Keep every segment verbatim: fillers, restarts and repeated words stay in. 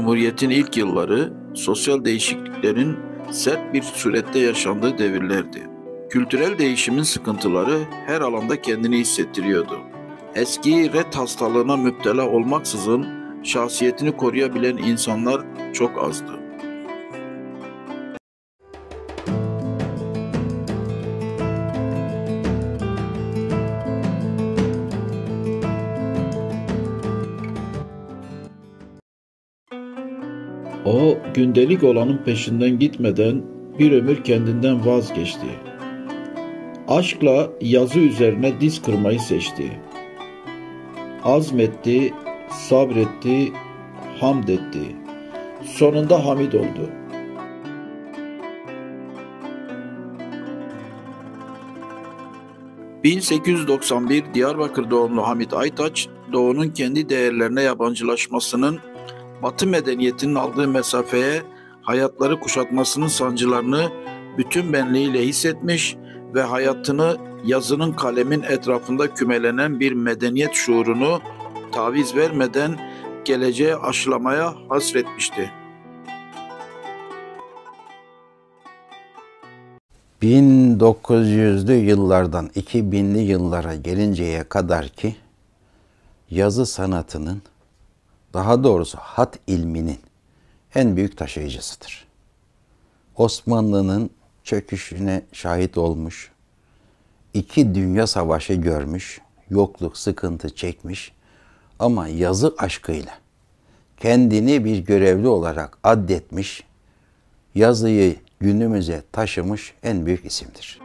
Cumhuriyet'in ilk yılları sosyal değişikliklerin sert bir surette yaşandığı devirlerdi. Kültürel değişimin sıkıntıları her alanda kendini hissettiriyordu. Eski ret hastalığına müptela olmaksızın şahsiyetini koruyabilen insanlar çok azdı. O, gündelik olanın peşinden gitmeden bir ömür kendinden vazgeçti. Aşkla yazı üzerine diz kırmayı seçti. Azmetti, sabretti, hamd etti. Sonunda Hamid oldu. bin sekiz yüz doksan bir Diyarbakır doğumlu Hamid Aytaç, Doğu'nun kendi değerlerine yabancılaşmasının, Batı medeniyetinin aldığı mesafeye hayatları kuşatmasının sancılarını bütün benliğiyle hissetmiş ve hayatını yazının kalemin etrafında kümelenen bir medeniyet şuurunu taviz vermeden geleceğe aşılamaya hasretmişti. bin dokuz yüzlü yıllardan iki binli yıllara gelinceye kadar ki yazı sanatının, daha doğrusu hat ilminin en büyük taşıyıcısıdır. Osmanlı'nın çöküşüne şahit olmuş, iki dünya savaşı görmüş, yokluk, sıkıntı çekmiş ama yazı aşkıyla kendini bir görevli olarak addetmiş, yazıyı günümüze taşımış en büyük isimdir.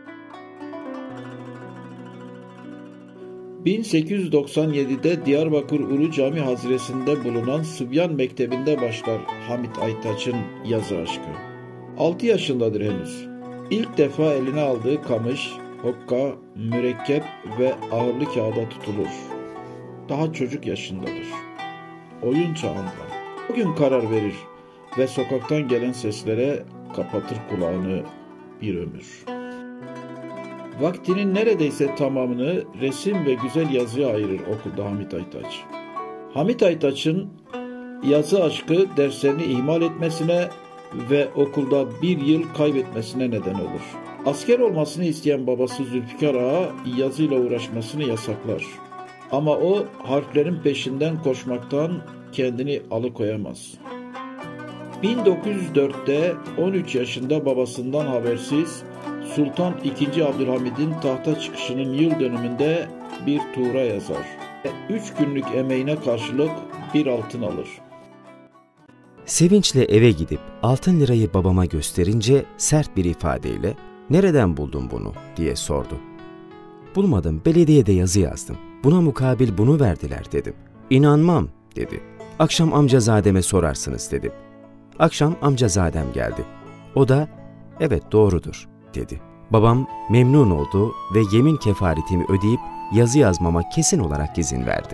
bin sekiz yüz doksan yedi'de Diyarbakır Ulu Cami Haziresi'nde bulunan Sıbyan Mektebi'nde başlar Hamid Aytaç'ın yazı aşkı. altı yaşındadır henüz. İlk defa eline aldığı kamış, hokka, mürekkep ve ağırlı kağıda tutulur. Daha çocuk yaşındadır. Oyun çağında. O gün karar verir ve sokaktan gelen seslere kapatır kulağını bir ömür. Vaktinin neredeyse tamamını resim ve güzel yazıya ayırır okulda Hamid Aytaç. Hamid Aytaç'ın yazı aşkı derslerini ihmal etmesine ve okulda bir yıl kaybetmesine neden olur. Asker olmasını isteyen babası Zülfikar Ağa yazıyla uğraşmasını yasaklar. Ama o harflerin peşinden koşmaktan kendini alıkoyamaz. bin dokuz yüz dört'te on üç yaşında babasından habersiz Sultan ikinci. Abdülhamid'in tahta çıkışının yıl dönümünde bir tuğra yazar. Üç günlük emeğine karşılık bir altın alır. Sevinçle eve gidip altın lirayı babama gösterince sert bir ifadeyle "Nereden buldun bunu?" diye sordu. "Bulmadım, belediyede yazı yazdım. Buna mukabil bunu verdiler," dedim. "İnanmam," dedi. "Akşam amcazademe sorarsınız," dedim. Akşam amcazadem geldi. O da "Evet, doğrudur," dedi. Babam memnun oldu ve yemin kefaretimi ödeyip yazı yazmama kesin olarak izin verdi.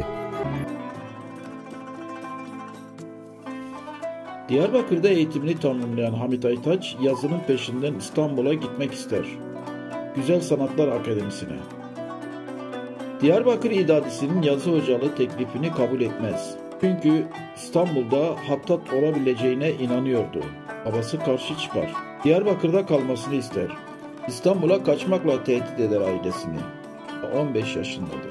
Diyarbakır'da eğitimini tamamlayan Hamid Aytaç yazının peşinden İstanbul'a gitmek ister. Güzel Sanatlar Akademisi'ne. Diyarbakır İdadisi'nin yazı hocalığı teklifini kabul etmez. Çünkü İstanbul'da hattat olabileceğine inanıyordu. Babası karşı çıkar. Diyarbakır'da kalmasını ister. İstanbul'a kaçmakla tehdit eder ailesini. on beş yaşındadır.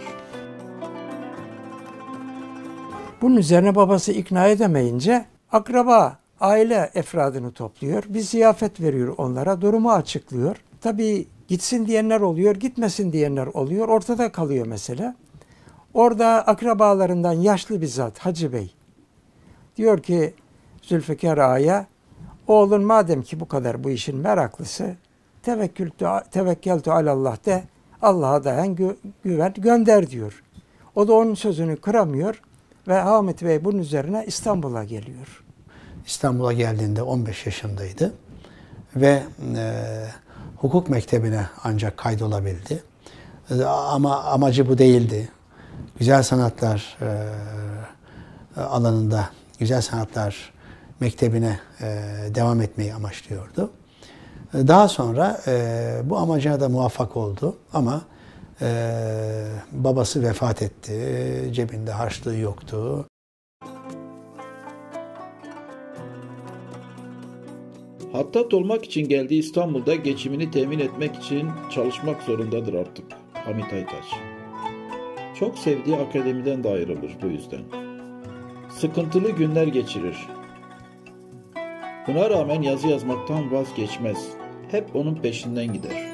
Bunun üzerine babası ikna edemeyince akraba, aile efradını topluyor. Bir ziyafet veriyor onlara, durumu açıklıyor. Tabii gitsin diyenler oluyor, gitmesin diyenler oluyor. Ortada kalıyor mesele. Orada akrabalarından yaşlı bir zat, Hacı Bey, diyor ki Zülfikar Ağa'ya, "Oğlun madem ki bu kadar bu işin meraklısı, tevekkültü, tevekkeltü alallah de, Allah'a dayan gü güven, gönder," diyor. O da onun sözünü kıramıyor ve Hamid Bey bunun üzerine İstanbul'a geliyor. İstanbul'a geldiğinde on beş yaşındaydı ve e, hukuk mektebine ancak kaydolabildi. E, ama amacı bu değildi. Güzel sanatlar e, alanında, güzel sanatlar mektebine e, devam etmeyi amaçlıyordu. E, daha sonra e, bu amacına da muvaffak oldu ama e, babası vefat etti, cebinde harçlığı yoktu. Hattat olmak için geldiği İstanbul'da geçimini temin etmek için çalışmak zorundadır artık Hamit Aytaç. Çok sevdiği akademiden de ayrılır bu yüzden. Sıkıntılı günler geçirir. Buna rağmen yazı yazmaktan vazgeçmez. Hep onun peşinden gider.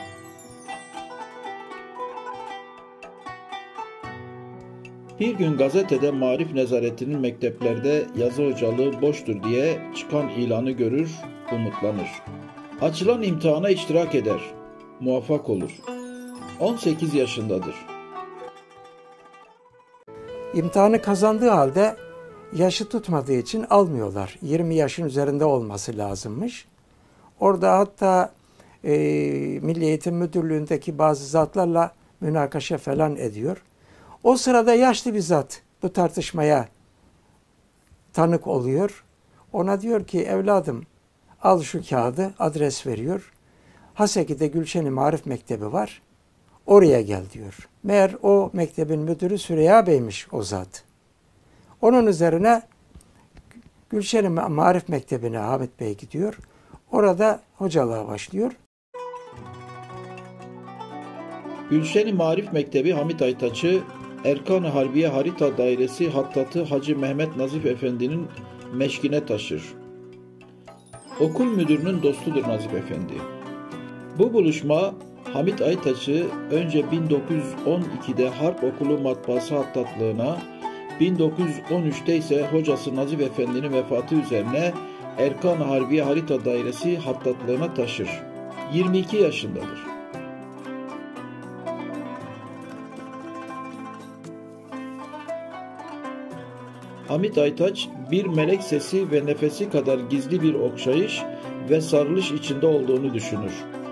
Bir gün gazetede Maarif Nezaretinin mekteplerde yazı hocalığı boştur diye çıkan ilanı görür, umutlanır. Açılan imtihana iştirak eder. Muvaffak olur. on sekiz yaşındadır. İmtihanı kazandığı halde yaşı tutmadığı için almıyorlar. yirmi yaşın üzerinde olması lazımmış. Orada hatta e, Milli Eğitim Müdürlüğü'ndeki bazı zatlarla münakaşa falan ediyor. O sırada yaşlı bir zat bu tartışmaya tanık oluyor. Ona diyor ki evladım al şu kağıdı, adres veriyor. Haseki'de Gülşen-i Maarif Mektebi var. Oraya gel diyor. Meğer o mektebin müdürü Süreyya Bey'miş o zat. Onun üzerine Gülşen-i Maarif Mektebi'ne Hamit Bey gidiyor. Orada hocalığa başlıyor. Gülşen-i Maarif Mektebi Hamit Aytaç'ı Erkan-ı Harbiye Harita Dairesi Hattatı Hacı Mehmet Nazif Efendi'nin meşkine taşır. Okul müdürünün dostudur Nazif Efendi. Bu buluşma Hamit Aytaç'ı önce bin dokuz yüz on ikide Harp Okulu Matbaası Hattatlığına, bin dokuz yüz on üçte ise hocası Nazif Efendi'nin vefatı üzerine Erkan-ı Harbiye Harita Dairesi Hattatlığına taşır. yirmi iki yaşındadır. Hamit Aytaç bir melek sesi ve nefesi kadar gizli bir okşayış ve sarılış içinde olduğunu düşünür.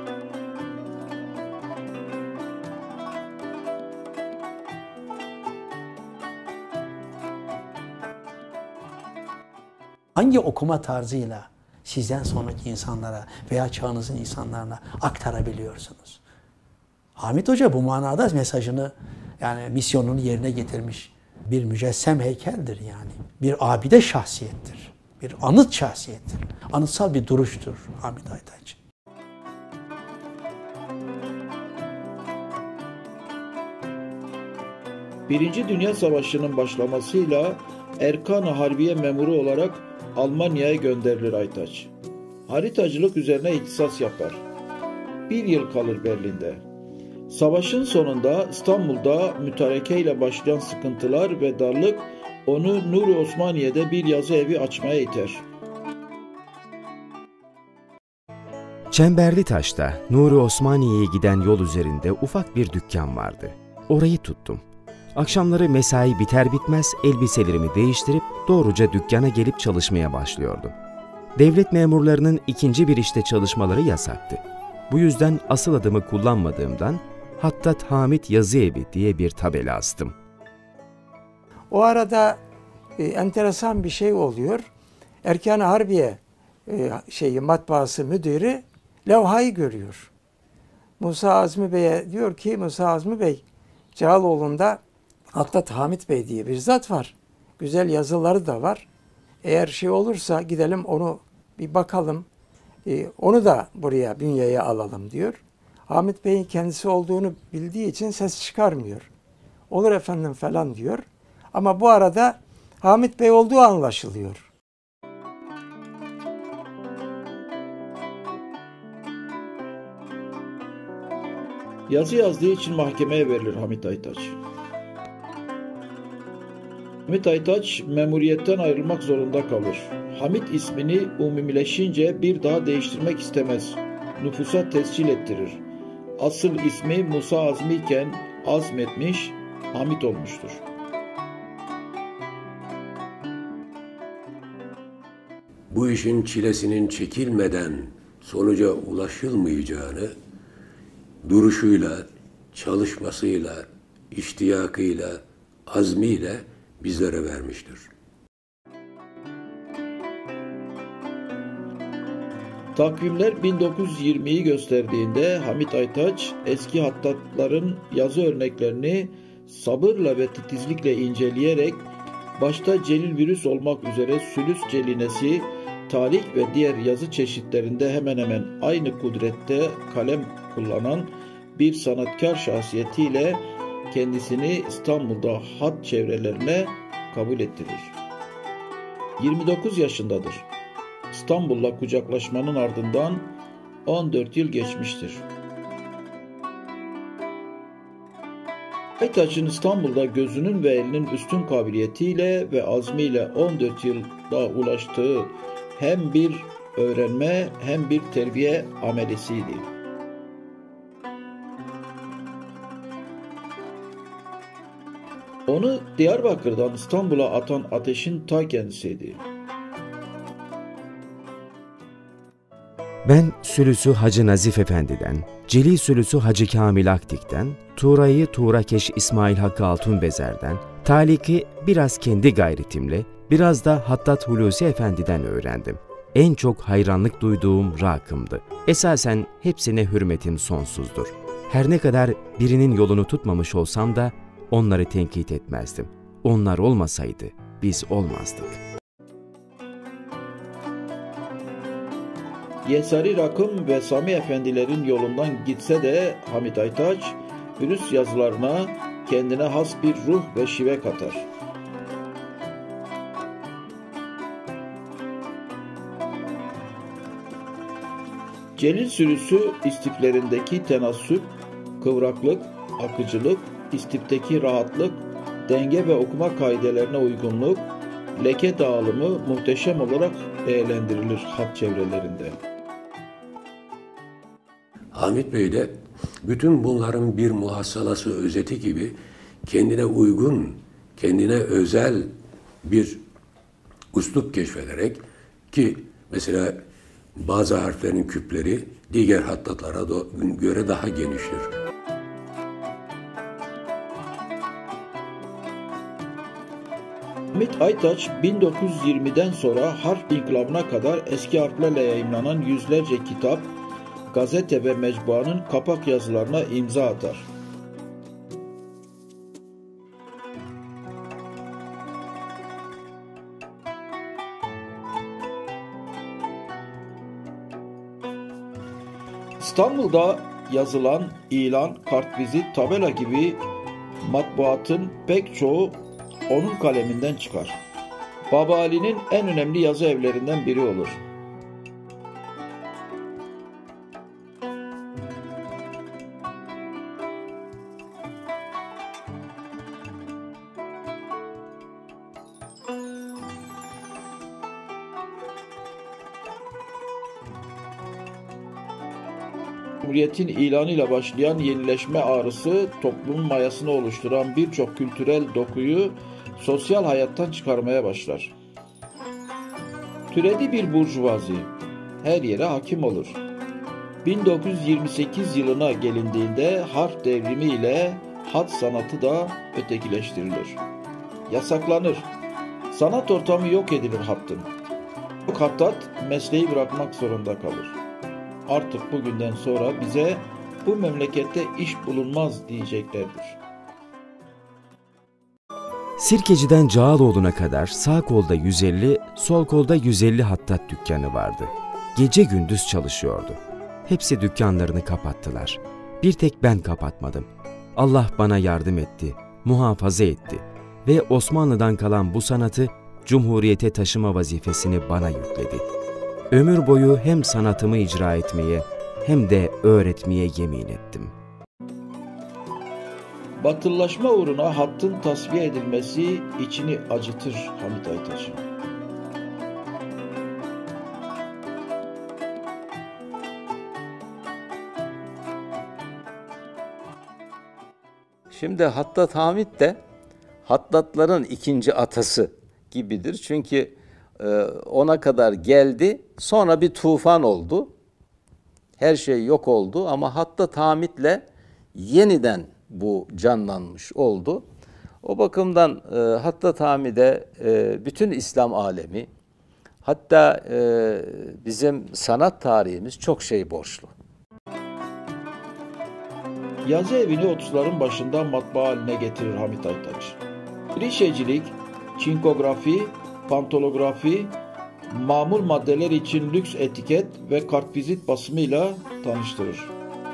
Hangi okuma tarzıyla sizden sonraki insanlara veya çağınızın insanlarına aktarabiliyorsunuz? Hamit Hoca bu manada mesajını, yani misyonunu yerine getirmiş bir mücessem heykeldir yani. Bir abide şahsiyettir. Bir anıt şahsiyettir. Anıtsal bir duruştur Hamit Aytaç. Birinci Dünya Savaşı'nın başlamasıyla Erkan-ı Harbiye memuru olarak Almanya'ya gönderilir Aytaç. Haritacılık üzerine ihtisas yapar. Bir yıl kalır Berlin'de. Savaşın sonunda İstanbul'da mütareke ile başlayan sıkıntılar ve darlık onu Nur-i Osmaniye'de bir yazı evi açmaya iter. Çemberlitaş'ta Nur-i Osmaniye'ye giden yol üzerinde ufak bir dükkan vardı. Orayı tuttum. Akşamları mesai biter bitmez elbiselerimi değiştirip doğruca dükkana gelip çalışmaya başlıyordum. Devlet memurlarının ikinci bir işte çalışmaları yasaktı. Bu yüzden asıl adımı kullanmadığımdan Hattat Hamit Yazı Evi diye bir tabela astım. O arada e, enteresan bir şey oluyor. Erkan-ı Harbiye e, şeyi matbaası müdürü levhayı görüyor. Musa Azmi Bey'e diyor ki Musa Azmi Bey, Cağaloğlu'nda Hattat Hamit Bey diye bir zat var. Güzel yazıları da var. Eğer şey olursa gidelim onu bir bakalım. E, onu da buraya bünyeye alalım diyor. Hamit Bey'in kendisi olduğunu bildiği için ses çıkarmıyor. Olur efendim falan diyor. Ama bu arada Hamit Bey olduğu anlaşılıyor. Yazı yazdığı için mahkemeye verilir Hamit Aytaç. Hamit Aytaç memuriyetten ayrılmak zorunda kalır. Hamit ismini umumileşince bir daha değiştirmek istemez. Nüfusa tescil ettirir. Asıl ismi Musa Azmi iken azmetmiş, Hamit olmuştur. Bu işin çilesinin çekilmeden sonuca ulaşılmayacağını duruşuyla, çalışmasıyla, iştiyakıyla, azmiyle bizlere vermiştir. Takvimler bin dokuz yüz yirmiyi gösterdiğinde Hamit Aytaç eski hattatların yazı örneklerini sabırla ve titizlikle inceleyerek başta Celil Virüs olmak üzere Sülüs Celinesi, talik ve diğer yazı çeşitlerinde hemen hemen aynı kudrette kalem kullanan bir sanatkar şahsiyetiyle kendisini İstanbul'da hat çevrelerine kabul ettirir. yirmi dokuz yaşındadır. İstanbul'la kucaklaşmanın ardından on dört yıl geçmiştir. Aytaç'ın İstanbul'da gözünün ve elinin üstün kabiliyetiyle ve azmiyle on dört yılda ulaştığı hem bir öğrenme hem bir terbiye amelesiydi. Onu Diyarbakır'dan İstanbul'a atan ateşin ta kendisiydi. Ben Sülüsü Hacı Nazif Efendi'den, Celil Sülüsü Hacı Kamil Aktik'ten, Tuğra'yı Tuğrakeş İsmail Hakkı Altunbezer'den, Talik'i biraz kendi gayretimle, biraz da Hattat Hulusi Efendi'den öğrendim. En çok hayranlık duyduğum rakımdı. Esasen hepsine hürmetim sonsuzdur. Her ne kadar birinin yolunu tutmamış olsam da onları tenkit etmezdim. Onlar olmasaydı biz olmazdık. Yesari Rakım ve Sami Efendilerin yolundan gitse de Hamit Aytaç, Hürüs yazılarına kendine has bir ruh ve şive katar. Celil Sülüsü istiflerindeki tenassüp, kıvraklık, akıcılık, istifdeki rahatlık, denge ve okuma kaidelerine uygunluk, leke dağılımı muhteşem olarak değerlendirilir hat çevrelerinde. Hamit Bey de bütün bunların bir muhassalası, özeti gibi kendine uygun, kendine özel bir üslup keşfederek, ki mesela bazı harflerin küpleri diğer hattatlara göre daha geniştir. Hamit Aytaç bin dokuz yüz yirmiden sonra harf inkılabına kadar eski harflerle yayımlanan yüzlerce kitap, gazete ve mecbuanın kapak yazılarına imza atar. İstanbul'da yazılan ilan, kartvizit, tabela gibi matbuatın pek çoğu onun kaleminden çıkar. Baba Ali'nin en önemli yazı evlerinden biri olur. Cumhuriyetin ilanıyla başlayan yenileşme ağrısı toplumun mayasını oluşturan birçok kültürel dokuyu sosyal hayattan çıkarmaya başlar. Türedi bir burjuvazi, her yere hakim olur. bin dokuz yüz yirmi sekiz yılına gelindiğinde harf devrimi ile hat sanatı da ötekileştirilir. Yasaklanır. Sanat ortamı yok edilir hattın. Hattat mesleği bırakmak zorunda kalır. Artık bugünden sonra bize bu memlekette iş bulunmaz diyeceklerdir. Sirkeci'den Cağaloğlu'na kadar sağ kolda yüz elli, sol kolda yüz elli hattat dükkanı vardı. Gece gündüz çalışıyordu. Hepsi dükkanlarını kapattılar. Bir tek ben kapatmadım. Allah bana yardım etti, muhafaza etti ve Osmanlı'dan kalan bu sanatı Cumhuriyete taşıma vazifesini bana yükledi. Ömür boyu hem sanatımı icra etmeye hem de öğretmeye yemin ettim. Batıllaşma uğruna hattın tasfiye edilmesi içini acıtır Hamit Aytaç'ın. Şimdi Hattat Hamit de hattatların ikinci atası gibidir. Çünkü ona kadar geldi, sonra bir tufan oldu. Her şey yok oldu ama Hattat Hamit'le yeniden bu canlanmış oldu. O bakımdan e, Hattat Hamid'e e, bütün İslam alemi, hatta e, bizim sanat tarihimiz çok şey borçlu. Yazı evini otuzların başında matbaa haline getirir Hamit Aytaç. Klişecilik, çinkografi, pantolografi, mamul maddeler için lüks etiket ve kartvizit basımıyla tanıştırır.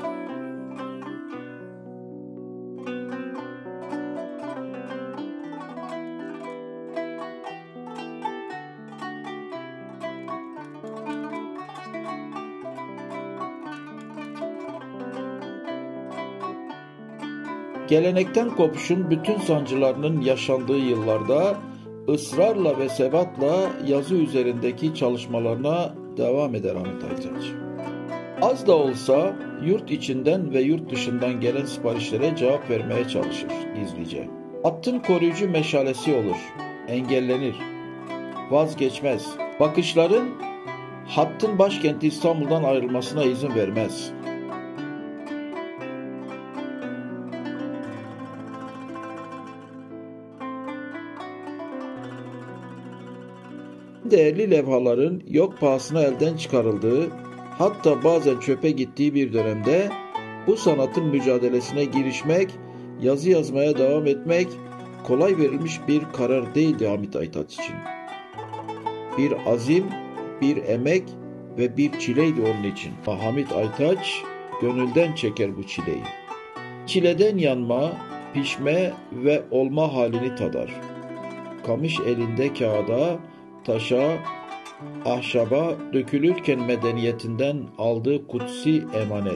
Gelenekten kopuşun bütün sancılarının yaşandığı yıllarda ısrarla ve sebatla yazı üzerindeki çalışmalarına devam eder Hamit Aytaç. Az da olsa yurt içinden ve yurt dışından gelen siparişlere cevap vermeye çalışır gizlice. Hattın koruyucu meşalesi olur, engellenir, vazgeçmez. Bakışların hattın başkenti İstanbul'dan ayrılmasına izin vermez. Değerli levhaların yok pahasına elden çıkarıldığı, hatta bazen çöpe gittiği bir dönemde bu sanatın mücadelesine girişmek, yazı yazmaya devam etmek kolay verilmiş bir karar değildi Hamit Aytaç için. Bir azim, bir emek ve bir çileydi onun için. Hamit Aytaç gönülden çeker bu çileyi. Çileden yanma, pişme ve olma halini tadar. Kamış elinde kağıda, taşa, ahşaba dökülürken medeniyetinden aldığı kutsi emanet.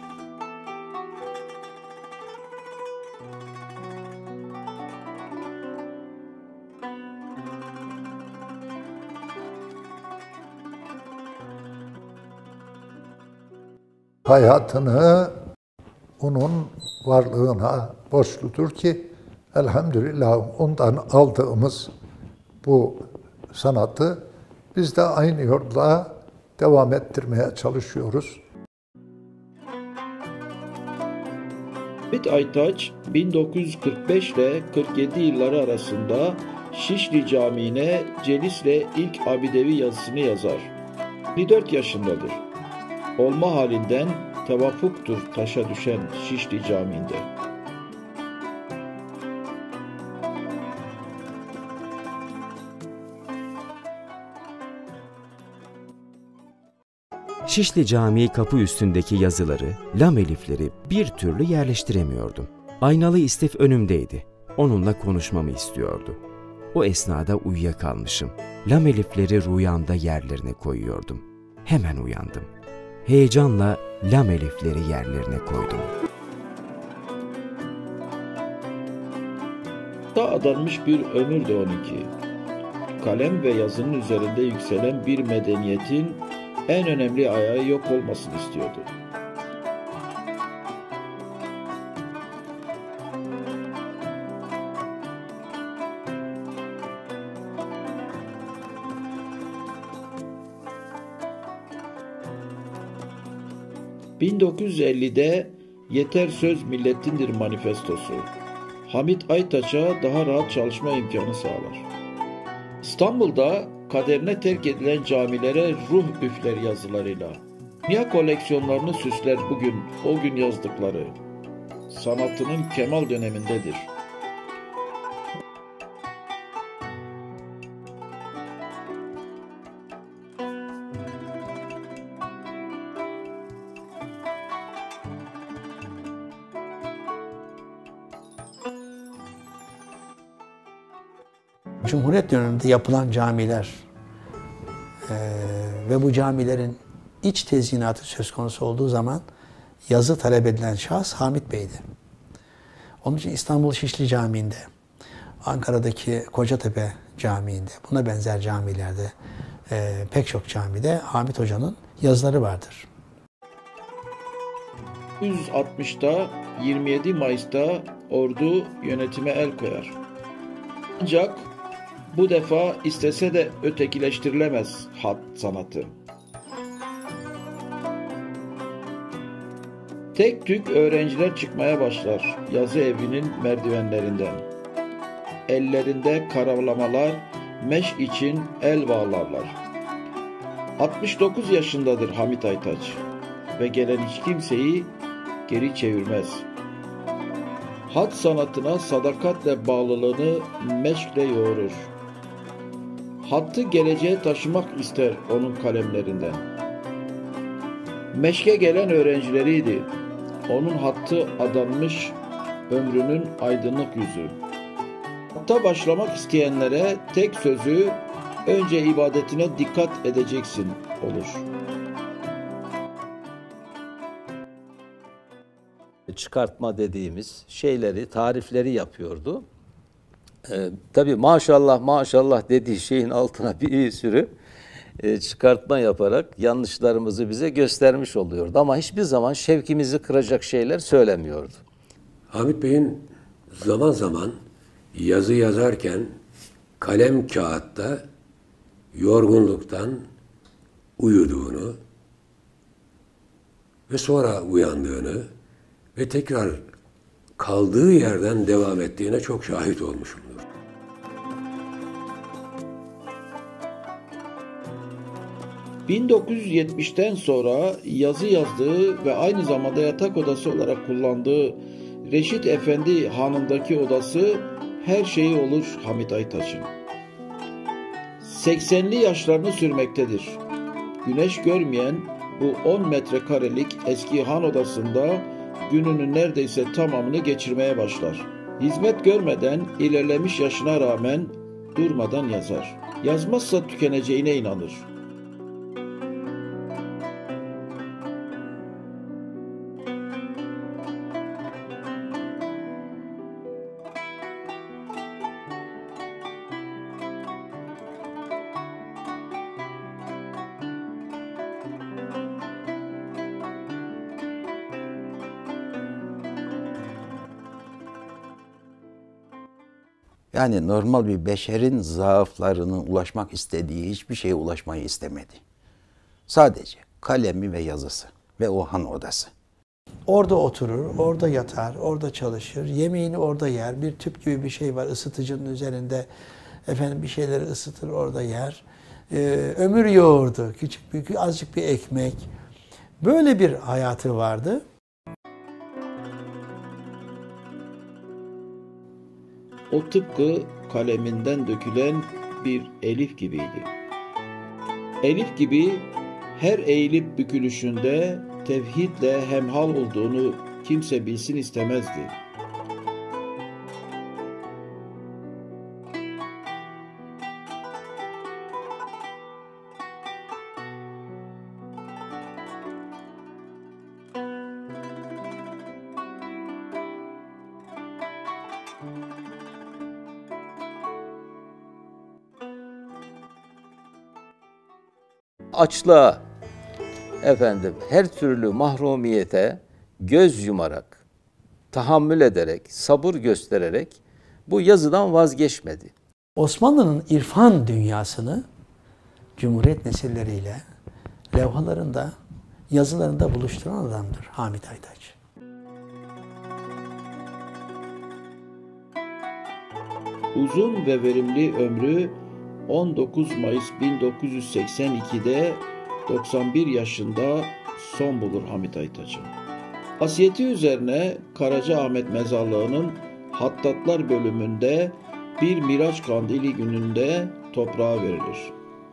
Hayatını onun varlığına borçludur ki elhamdülillah ondan aldığımız bu sanatı biz de aynı yolda devam ettirmeye çalışıyoruz. Hamit Aytaç bin dokuz yüz kırk beş ile kırk yedi yılları arasında Şişli Camii'ne celisle ilk abidevi yazısını yazar. yirmi dört yaşındadır. Olma halinden tevafuktur taşa düşen Şişli Camii'nde. Şişli Camii kapı üstündeki yazıları, lam elifleri bir türlü yerleştiremiyordum. Aynalı istif önümdeydi. Onunla konuşmamı istiyordu. O esnada uyuyakalmışım. Lam elifleri rüyamda yerlerine koyuyordum. Hemen uyandım. Heyecanla lam elifleri yerlerine koydum. Da adanmış bir ömür de on iki. Kalem ve yazının üzerinde yükselen bir medeniyetin en önemli ayağı yok olmasını istiyordu. bin dokuz yüz ellide Yeter Söz Milletindir manifestosu Hamit Aytaç'a daha rahat çalışma imkanı sağlar. İstanbul'da kaderine terk edilen camilere ruh üfler yazılarıyla. Dünya koleksiyonlarını süsler bugün, o gün yazdıkları. Sanatının kemal dönemindedir. Cumhuriyet döneminde yapılan camiler e, ve bu camilerin iç tezyinatı söz konusu olduğu zaman yazı talep edilen şahıs Hamit Bey'di. Onun için İstanbul Şişli Camii'nde, Ankara'daki Kocatepe Camii'nde, buna benzer camilerde, e, pek çok camide Hamit Hoca'nın yazıları vardır. bin dokuz yüz altmışta yirmi yedi Mayıs'ta ordu yönetime el koyar. Ancak bu defa istese de ötekileştirilemez hat sanatı. Tek tük öğrenciler çıkmaya başlar yazı evinin merdivenlerinden. Ellerinde karavlamalar, meş için el bağlarlar. altmış dokuz yaşındadır Hamit Aytaç ve gelen hiç kimseyi geri çevirmez. Hat sanatına sadakatle bağlılığını meşkle yoğurur. Hattı geleceğe taşımak ister onun kalemlerinden. Meşke gelen öğrencileriydi. Onun hattı adanmış ömrünün aydınlık yüzü. Hatta başlamak isteyenlere tek sözü önce ibadetine dikkat edeceksin olur. Çıkartma dediğimiz şeyleri, tarifleri yapıyordu. Ee, tabii maşallah maşallah dediği şeyin altına bir sürü e, çıkartma yaparak yanlışlarımızı bize göstermiş oluyordu. Ama hiçbir zaman şevkimizi kıracak şeyler söylemiyordu. Hamit Bey'in zaman zaman yazı yazarken kalem kağıtta yorgunluktan uyuduğunu ve sonra uyandığını ve tekrar kaldığı yerden devam ettiğine çok şahit olmuşumdur. bin dokuz yüz yetmişten sonra yazı yazdığı ve aynı zamanda yatak odası olarak kullandığı Reşit Efendi Hanı'ndaki odası her şeyi olur Hamit Aytaç'ın. seksenli yaşlarını sürmektedir. Güneş görmeyen bu on metrekarelik eski han odasında gününün neredeyse tamamını geçirmeye başlar. Hizmet görmeden ilerlemiş yaşına rağmen durmadan yazar. Yazmazsa tükeneceğine inanır. Yani normal bir beşerin zaaflarının ulaşmak istediği hiçbir şeye ulaşmayı istemedi. Sadece kalemi ve yazısı ve o han odası. Orada oturur, orada yatar, orada çalışır, yemeğini orada yer. Bir tüp gibi bir şey var ısıtıcının üzerinde. Efendim bir şeyleri ısıtır, orada yer. Ee, ömür yoğurdu, küçük bir, azıcık bir ekmek. Böyle bir hayatı vardı. O tıpkı kaleminden dökülen bir elif gibiydi. Elif gibi her eğilip bükülüşünde tevhidle hemhal olduğunu kimse bilsin istemezdi. Açlığa, efendim her türlü mahrumiyete göz yumarak, tahammül ederek, sabır göstererek bu yazıdan vazgeçmedi. Osmanlı'nın irfan dünyasını Cumhuriyet nesilleriyle levhalarında, yazılarında buluşturan adamdır Hamit Aytaç. Uzun ve verimli ömrü on dokuz Mayıs bin dokuz yüz seksen iki'de doksan bir yaşında son bulur Hamit Aytaç'ın. Vasiyeti üzerine Karacaahmet Mezarlığı'nın Hattatlar bölümünde bir Miraç Kandili gününde toprağa verilir.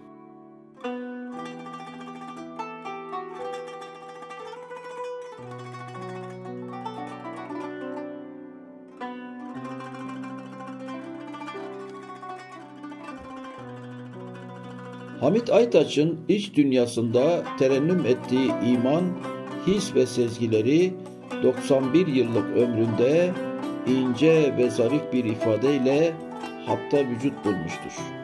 Hamit Aytaç'ın iç dünyasında terennüm ettiği iman, his ve sezgileri doksan bir yıllık ömründe ince ve zarif bir ifadeyle hatta vücut bulmuştur.